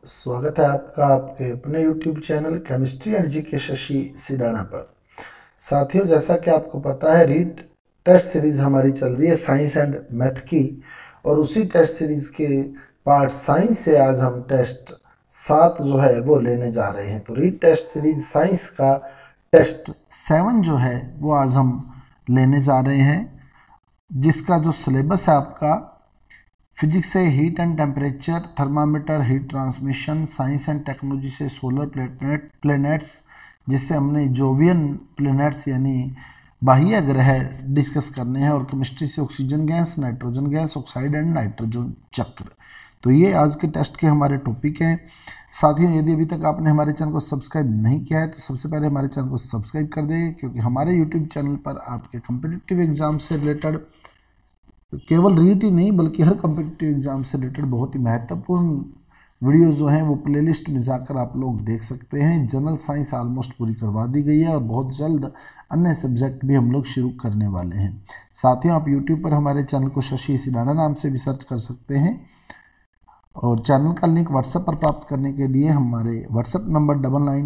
स्वागत है आपका आपके अपने YouTube channel chemistry and G K Shashi Sidana पर। साथियों, जैसा कि आपको पता है, रीट टेस्ट सीरीज हमारी चल रही है साइंस एंड मैथ की, और उसी टेस्ट सीरीज के पार्ट साइंस से आज हम टेस्ट 7 जो है वो लेने जा रहे हैं। तो रीट टेस्ट सीरीज साइंस का टेस्ट 7 जो है वो आज हम लेने जा रहे हैं, जिसका जो सिलेबस है आपका फिजिक्स से heat and temperature, thermometer, heat transmission, science and technology से सोलर प्लैनेट्स, जिससे हमने जोवियन प्लैनेट्स यानी बाह्य ग्रह डिस्कस करने हैं, और केमिस्ट्री से oxygen gas, nitrogen gas, oxide and nitrogen चक्र। तो ये आज के टेस्ट के हमारे टॉपिक हैं। साथियों, यदि अभी तक आपने हमारे चैनल को सब्सक्राइब नहीं किया है तो सबसे पहले हमारे चैनल को सब्सक्राइब कर दें, क्योंकि हमारे यूट्यूब चैनल पर आपके कम्पिटिटिव एग्जाम से रिलेटेड केवल रीट ही नहीं बल्कि हर कम्पिटिटिव एग्जाम से रिलेटेड बहुत ही महत्वपूर्ण वीडियो जो हैं वो प्लेलिस्ट में जाकर आप लोग देख सकते हैं। जनरल साइंस ऑलमोस्ट पूरी करवा दी गई है और बहुत जल्द अन्य सब्जेक्ट भी हम लोग शुरू करने वाले हैं। साथियों, आप यूट्यूब पर हमारे चैनल को शशि सिडाना नाम से भी सर्च कर सकते हैं, और चैनल का लिंक व्हाट्सएप पर प्राप्त करने के लिए हमारे व्हाट्सएप नंबर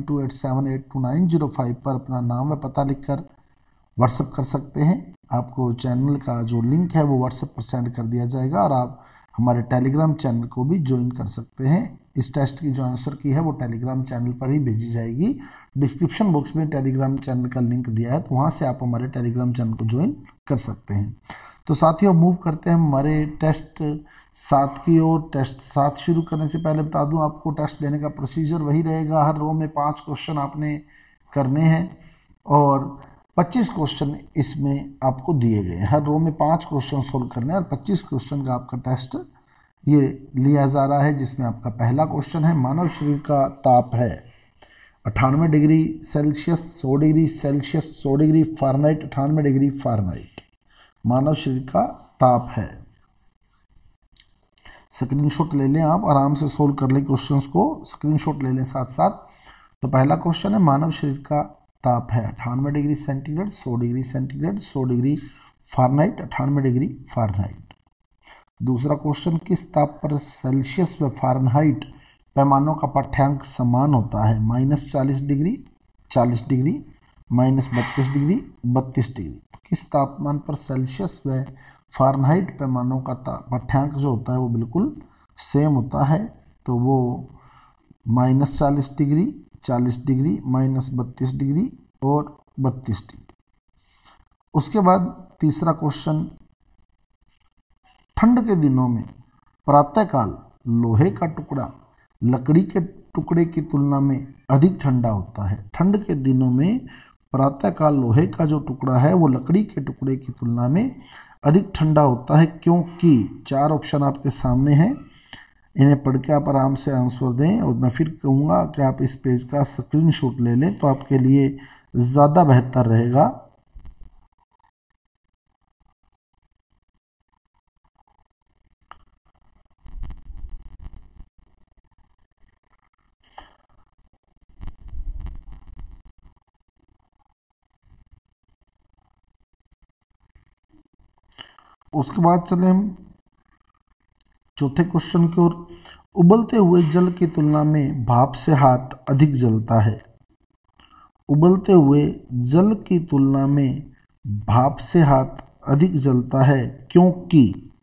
9928782905 पर अपना नाम व पता लिखकर व्हाट्सएप कर सकते हैं। आपको चैनल का जो लिंक है वो व्हाट्सएप पर सेंड कर दिया जाएगा, और आप हमारे टेलीग्राम चैनल को भी ज्वाइन कर सकते हैं। इस टेस्ट की जो आंसर की है वो टेलीग्राम चैनल पर ही भेजी जाएगी। डिस्क्रिप्शन बॉक्स में टेलीग्राम चैनल का लिंक दिया है, तो वहाँ से आप हमारे टेलीग्राम चैनल को ज्वाइन कर सकते हैं। तो साथियों, मूव करते हैं हमारे टेस्ट 7 की ओर। टेस्ट 7 शुरू करने से पहले बता दूं आपको, टेस्ट देने का प्रोसीजर वही रहेगा। हर रो में 5 क्वेश्चन आपने करने हैं, और 25 क्वेश्चन इसमें आपको दिए गए हैं। हर रो में 5 क्वेश्चन सोल्व करने हैं, और 25 क्वेश्चन का आपका टेस्ट ये लिया जा रहा है, जिसमें आपका पहला क्वेश्चन है, मानव शरीर का ताप है 98 degree Celsius, 100 degree Celsius, 100 degree Fahrenheit, 98 degree Fahrenheit मानव शरीर का ताप है। स्क्रीनशॉट ले लें, आप आराम से सोल्व कर लें क्वेश्चंस को, स्क्रीनशॉट ले लें साथ साथ। तो पहला क्वेश्चन है, मानव शरीर का ताप है 98 degree centigrade, 100 degree centigrade, 100 degree Fahrenheit, 98 degree Fahrenheit. दूसरा क्वेश्चन, किस ताप पर सेल्सियस व फ़ारेनहाइट पैमानों का पाठ्यांक समान होता है? -40 डिग्री, 40 डिग्री, -32 डिग्री, 32 डिग्री। तो किस तापमान पर सेल्सियस व फ़ारेनहाइट पैमानों का पाठ्यांक जो होता है वो बिल्कुल सेम होता है? तो वो -40 डिग्री, 40 डिग्री, -32 डिग्री और 32 डिग्री। उसके बाद तीसरा क्वेश्चन, ठंड के दिनों में प्रातःकाल लोहे का टुकड़ा लकड़ी के टुकड़े की तुलना में अधिक ठंडा होता है। ठंड के दिनों में प्रातःकाल लोहे का जो टुकड़ा है वो लकड़ी के टुकड़े की तुलना में अधिक ठंडा होता है, क्योंकि 4 ऑप्शन आपके सामने हैं, इन्हें पढ़ के आप आराम से आंसर दें। और मैं फिर कहूँगा कि आप इस पेज का स्क्रीनशॉट ले लें, तो आपके लिए ज़्यादा बेहतर रहेगा। उसके बाद चले हम चौथे क्वेश्चन की ओर। उबलते हुए जल की तुलना में भाप से हाथ अधिक जलता है। उबलते हुए जल की तुलना में भाप से हाथ अधिक जलता है, क्योंकि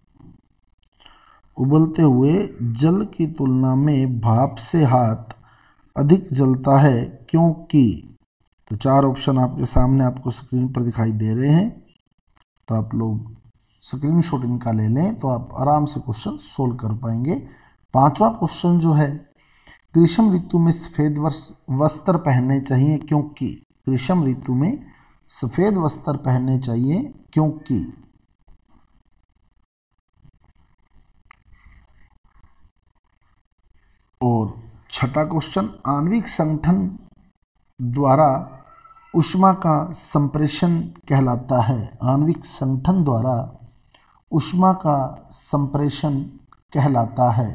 उबलते हुए जल की तुलना में भाप से हाथ अधिक जलता है, क्योंकि। तो 4 ऑप्शन आपके सामने आपको स्क्रीन पर दिखाई दे रहे हैं, तो आप लोग स्क्रीनशॉट इनका ले लें, तो आप आराम से क्वेश्चन सोल्व कर पाएंगे। 5वां क्वेश्चन जो है, ग्रीष्म ऋतु में सफ़ेद वस्त्र पहनने चाहिए, क्योंकि। ग्रीष्म ऋतु में सफ़ेद वस्त्र पहनने चाहिए, क्योंकि। और 6ठा क्वेश्चन, आणविक संगठन द्वारा ऊष्मा का संप्रेषण कहलाता है। आणविक संगठन द्वारा ऊष्मा का संप्रेषण कहलाता है।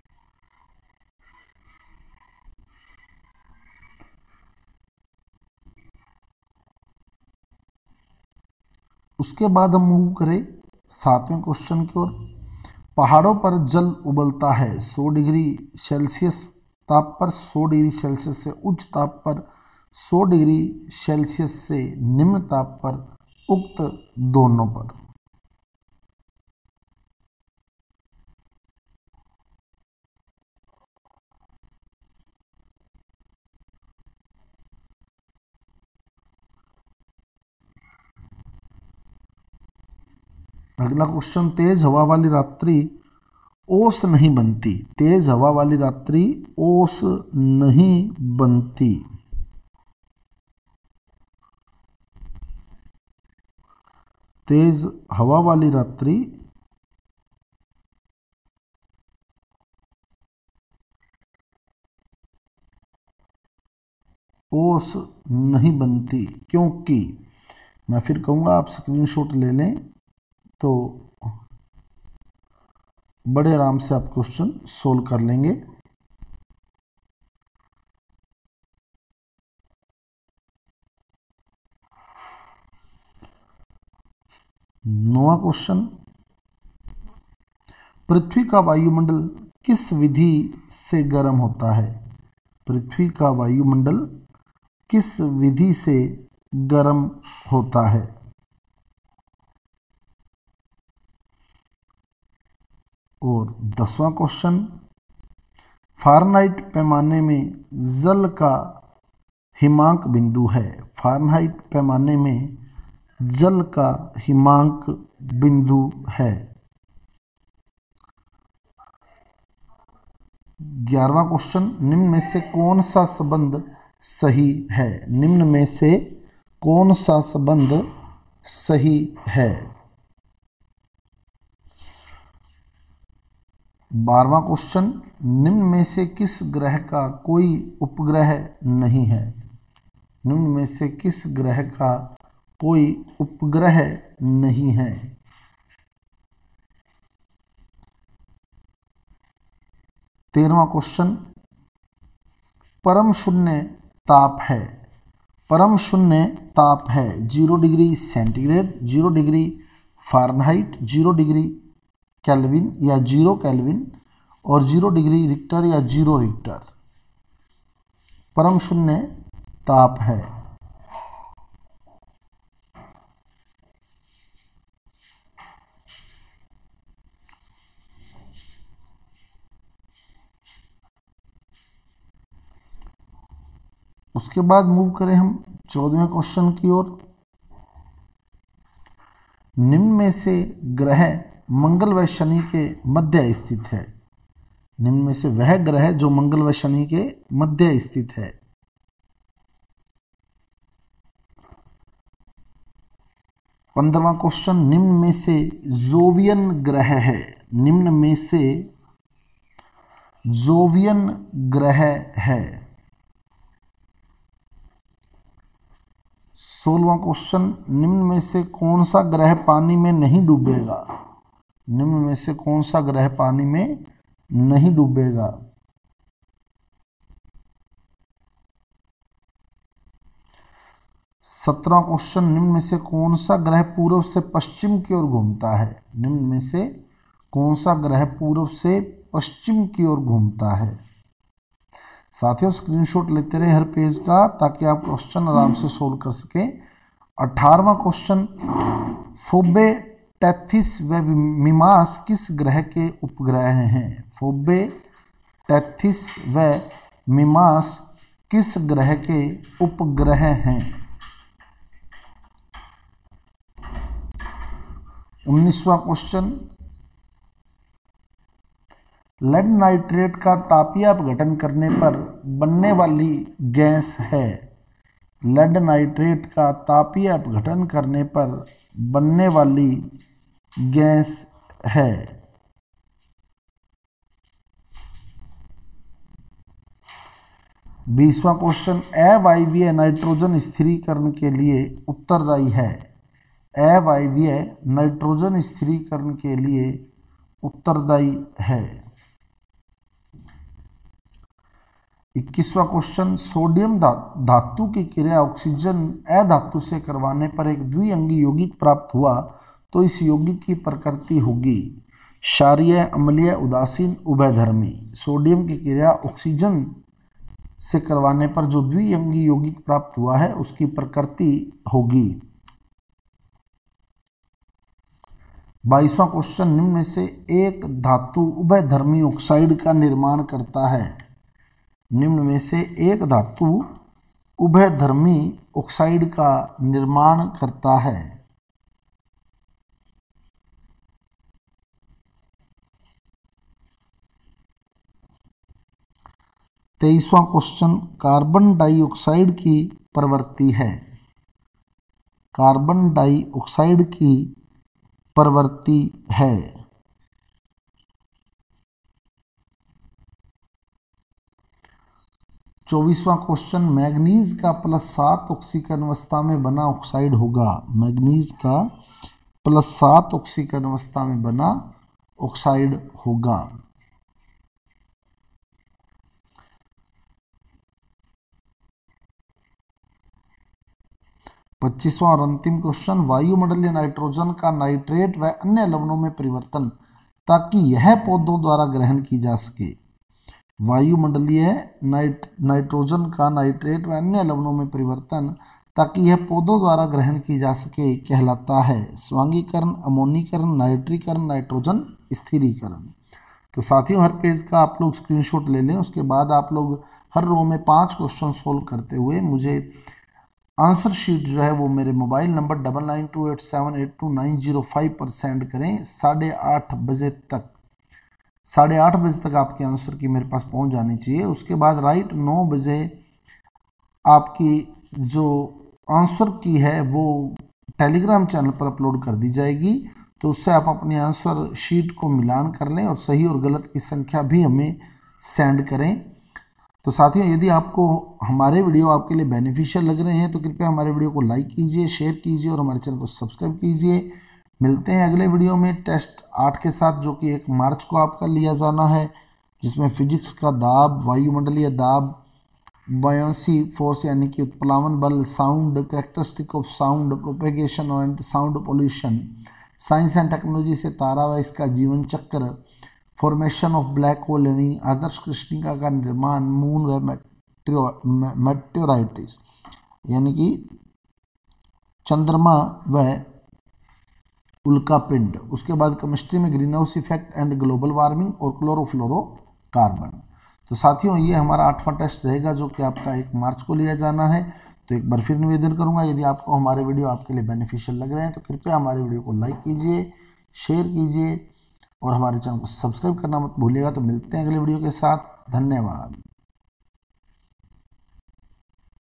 उसके बाद हम मूव करें 7वें क्वेश्चन की ओर। पहाड़ों पर जल उबलता है 100 डिग्री सेल्सियस ताप पर 100 डिग्री सेल्सियस से उच्च ताप पर 100 डिग्री सेल्सियस से निम्न ताप पर उक्त दोनों पर। अगला क्वेश्चन, तेज हवा वाली रात्रि ओस नहीं बनती। तेज हवा वाली रात्रि ओस नहीं बनती। तेज हवा वाली रात्रि ओस नहीं बनती, क्योंकि मैं फिर कहूँगा आप स्क्रीनशॉट ले लें तो बड़े आराम से आप क्वेश्चन सोल्व कर लेंगे। नौवां क्वेश्चन, पृथ्वी का वायुमंडल किस विधि से गर्म होता है। पृथ्वी का वायुमंडल किस विधि से गर्म होता है। और 10वां क्वेश्चन, फ़ारेनहाइट पैमाने में जल का हिमांक बिंदु है। फ़ारेनहाइट पैमाने में जल का हिमांक बिंदु है। 11वां क्वेश्चन, निम्न में से कौन सा संबंध सही है। निम्न में से कौन सा संबंध सही है। 12वां क्वेश्चन, निम्न में से किस ग्रह का कोई उपग्रह नहीं है। निम्न में से किस ग्रह का कोई उपग्रह नहीं है। 13वां क्वेश्चन, परम शून्य ताप है। परम शून्य ताप है 0 degree centigrade, 0 degree Fahrenheit, 0 degree kelvin या 0 केल्विन और 0 डिग्री रिक्टर या 0 रिक्टर परम शून्य ताप है। उसके बाद मूव करें हम 14वें क्वेश्चन की ओर। निम्न में से ग्रह मंगल व शनि के मध्य स्थित है। निम्न में से वह ग्रह जो मंगल व शनि के मध्य स्थित है। 15वां क्वेश्चन, निम्न में से जोवियन ग्रह है। निम्न में से जोवियन ग्रह है। 16वां क्वेश्चन, निम्न में से कौन सा ग्रह पानी में नहीं डूबेगा। निम्न में से कौन सा ग्रह पानी में नहीं डूबेगा। 17वां क्वेश्चन, निम्न में से कौन सा ग्रह पूर्व से पश्चिम की ओर घूमता है। निम्न में से कौन सा ग्रह पूर्व से पश्चिम की ओर घूमता है। साथियों स्क्रीनशॉट लेते रहे हर पेज का ताकि आप क्वेश्चन आराम से सोल्व कर सकें। 18वां क्वेश्चन, फोबे, टेथिस व मिमास किस ग्रह के उपग्रह हैं। फोबे, टेथिस व मिमास किस ग्रह के उपग्रह हैं। 19वां क्वेश्चन, लेड नाइट्रेट का तापीय अपघटन करने पर बनने वाली गैस है। लेड नाइट्रेट का तापीय अपघटन करने पर बनने वाली गैस है। 20वां क्वेश्चन, अवायवीय नाइट्रोजन स्थिरीकरण के लिए उत्तरदायी है। अवायवीय नाइट्रोजन स्थिरीकरण के लिए उत्तरदायी है। 21वां क्वेश्चन, सोडियम धातु की क्रिया ऑक्सीजन अधातु से करवाने पर एक द्विअंगी यौगिक प्राप्त हुआ तो इस यौगिक की प्रकृति होगी। क्षारीय, अम्लीय, उदासीन, उभयधर्मी। सोडियम की क्रिया ऑक्सीजन से करवाने पर जो द्विअंगी यौगिक प्राप्त हुआ है उसकी प्रकृति होगी। 22वां क्वेश्चन, निम्न में से एक धातु उभयधर्मी ऑक्साइड का निर्माण करता है। निम्न में से एक धातु उभयधर्मी ऑक्साइड का निर्माण करता है। 23वां क्वेश्चन, कार्बन डाइऑक्साइड की प्रवृत्ति है। कार्बन डाइऑक्साइड की प्रवृत्ति है। 24वां क्वेश्चन, मैग्नीज का +7 ऑक्सीकरण अवस्था में बना ऑक्साइड होगा। मैग्नीज का +7 ऑक्सीकरण अवस्था में बना ऑक्साइड होगा। 25वां और अंतिम क्वेश्चन, वायुमंडलीय नाइट्रोजन का नाइट्रेट व अन्य लवणों में परिवर्तन ताकि यह पौधों द्वारा ग्रहण की जा सके। वायुमंडलीय नाइट्रोजन का नाइट्रेट व अन्य लवणों में परिवर्तन ताकि यह पौधों द्वारा ग्रहण की जा सके कहलाता है स्वांगीकरण, अमोनीकरण, नाइट्रीकरण, नाइट्रोजन स्थिरीकरण। तो साथियों, हर पेज का आप लोग स्क्रीनशॉट ले लें, उसके बाद आप लोग हर रो में 5 क्वेश्चन सोल्व करते हुए मुझे आंसर शीट जो है वो मेरे मोबाइल नंबर 9928782905 पर सेंड करें। 8:30 बजे तक 8:30 बजे तक आपके आंसर की मेरे पास पहुंच जानी चाहिए। उसके बाद राइट 9 बजे आपकी जो आंसर की है वो टेलीग्राम चैनल पर अपलोड कर दी जाएगी। तो उससे आप अपनी आंसर शीट को मिलान कर लें और सही और गलत की संख्या भी हमें सेंड करें। तो साथियों, यदि आपको हमारे वीडियो आपके लिए बेनिफिशियल लग रहे हैं तो कृपया हमारे वीडियो को लाइक कीजिए, शेयर कीजिए और हमारे चैनल को सब्सक्राइब कीजिए। मिलते हैं अगले वीडियो में टेस्ट 8 के साथ, जो कि 1 मार्च को आपका लिया जाना है, जिसमें फिजिक्स का दाब, वायुमंडलीय दाब, बायोंसी फोर्स यानी कि उत्प्लावन बल, sound, characteristic of sound, propagation and sound pollution, science and technology से तारा व इसका जीवन चक्र, फॉर्मेशन ऑफ ब्लैक होल यानी आदर्श कृष्णिका का निर्माण, मून व मेटेओराइट्स यानी कि चंद्रमा व उल्कापिंड। उसके बाद केमिस्ट्री में green house effect and global warming और क्लोरोफ्लोरोकार्बन। तो साथियों, ये हमारा 8वां टेस्ट रहेगा जो कि आपका 1 मार्च को लिया जाना है। तो एक बार फिर निवेदन करूंगा, यदि आपको हमारे वीडियो आपके लिए बेनिफिशियल लग रहे हैं तो कृपया हमारे वीडियो को लाइक कीजिए, शेयर कीजिए और हमारे चैनल को सब्सक्राइब करना मत भूलिएगा। तो मिलते हैं अगले वीडियो के साथ। धन्यवाद।